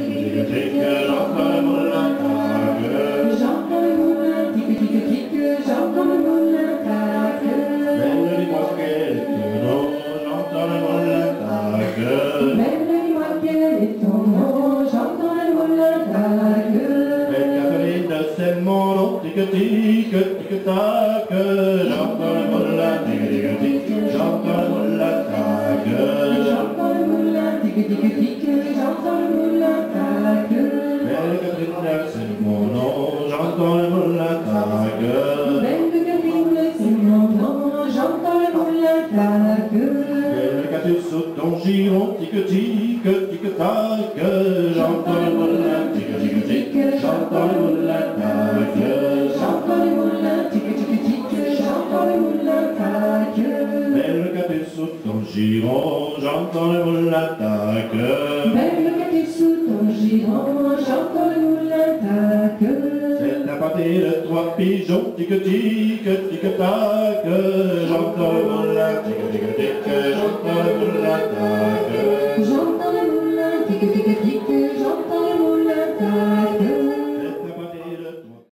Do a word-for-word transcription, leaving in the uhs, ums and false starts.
tic, j'entends le moulin tac. J'entends le moulin tic tic tic, j'entends le moulin tac. Belle dis-moi quel est ton nom, j'entends le moulin tac. Belle dis-moi quel est ton nom, j'entends le moulin tac. Belle Catherine, c'est mon nom, tic tic tic tac. J'entends le moulin tic tic tic, j'entends le moulin tac. J'entends le moulin tic tic tic, j'entends le moulin tac. Belle Catherine, c'est mon nom, j'entends le moulin tac. Belle Catherine, c'est mon nom, j'entends le moulin tac. Belle Catherine, sous ton giron, tic tic tic tac. J'entends le moulin tic tic tic, j'entends le moulin tac. J'entends le moulin tic tic tic, j'entends le moulin tac. Belle Catherine, sous ton giron, j'entends le moulin tac. Belle Catherine, sous ton giron, j'entends le moulin tac. C'est la pâtée de trois pigeons, tic tic tic tac.